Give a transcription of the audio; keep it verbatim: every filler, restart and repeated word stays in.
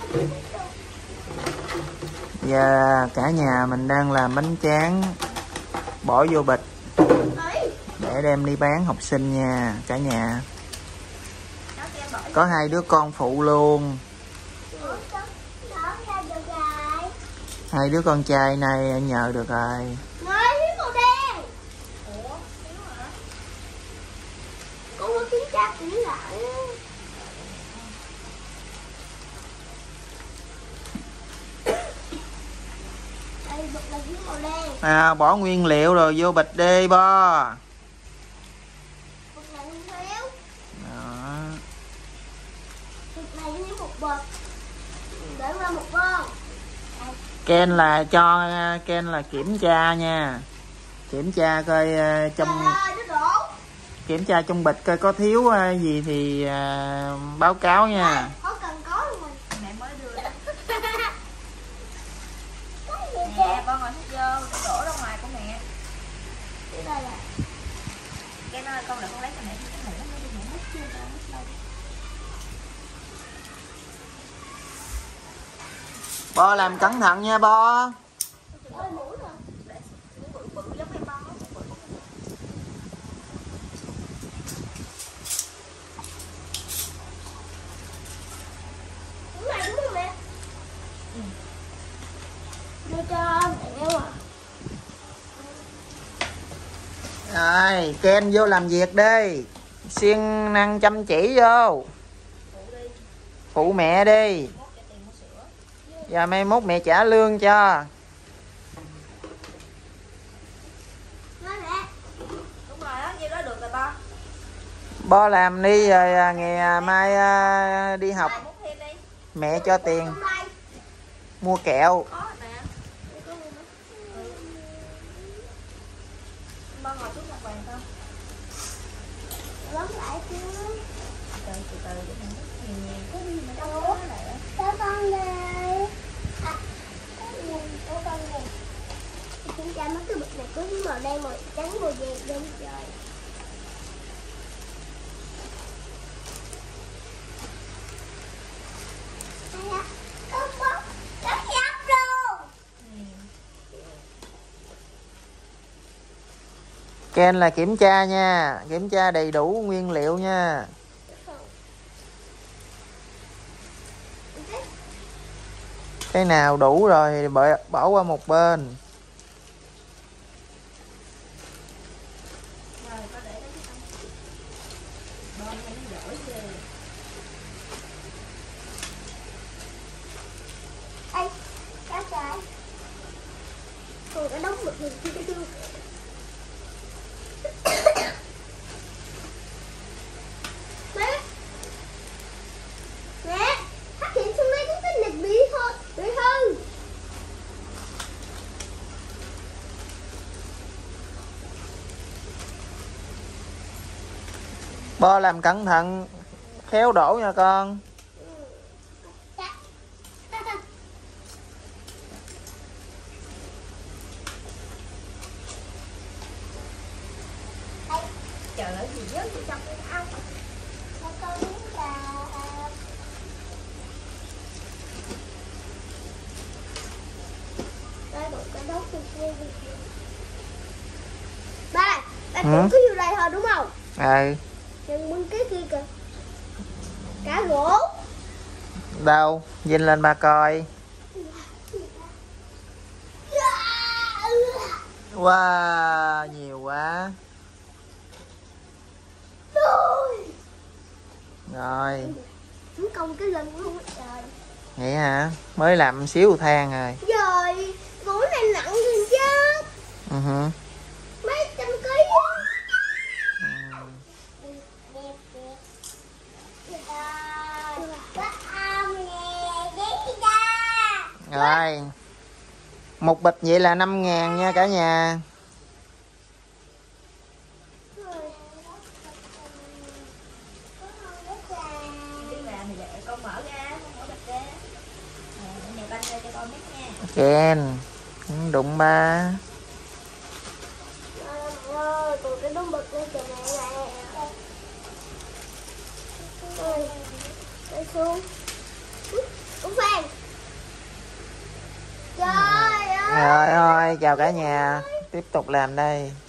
Và cả nhà mình đang làm bánh tráng bỏ vô bịch để đem đi bán học sinh nha cả nhà. Có hai đứa con phụ luôn. Hai đứa con trai này nhờ được rồi. À, bỏ nguyên liệu rồi vô bịch đi bo. Đó. Ken là cho Ken là kiểm tra nha, kiểm tra coi uh, trong kiểm tra trong bịch coi có thiếu uh, gì thì uh, báo cáo nha. Nè, con ngồi thích vô, đổ ra ngoài của mẹ. Cái nói con lại con lấy cho mẹ cái mũ nó đi mẹ mất chưa đâu, mất đâu. Bo làm cẩn thận nha Bo. Rồi, Ken vô làm việc đi. Siêng năng chăm chỉ vô. Phụ mẹ đi. Giờ mai mốt mẹ trả lương cho. Bo làm đi rồi ngày mai đi học mẹ cho tiền mua kẹo. Kiểm tra mấy cái bịch này có màu đen, màu trắng, màu vàng đen trời. Ken là kiểm tra nha, kiểm tra đầy đủ nguyên liệu nha. Cái nào đủ rồi thì bỏ, bỏ qua một bên. Ê, cá trái. Còn cái đống mực này chưa chưa. Mẹ. Mẹ, phát hiện xuống mấy cái này bị thôi, bị hư. Bo làm cẩn thận, khéo đổ nha con. Trời ơi, gì dớt vô trong cái áo. Con muốn là đây một cái đống từ kia. Ba, ba Ừ. cũng cứ vô đây thôi đúng không? Ừ. Đừng bưng cái kia kìa. Cá gỗ. Đâu, nhìn lên ba coi. Wow, nhiều quá. Rồi. Chúng công cái lần luôn á trời. Vậy hả? Mới làm xíu than rồi. Rồi, gỗ này nặng hơn chứ. Ừ hử. Mấy trăm ký á. Rồi. Một bịch vậy là năm ngàn nha cả nhà. Ken, đụng ba. Rồi, còn cái đống bịch lên chỗ này nè. Rồi, để xuống. Cũng Phan. Rồi thôi, chào cả nhà. Tiếp tục làm đây.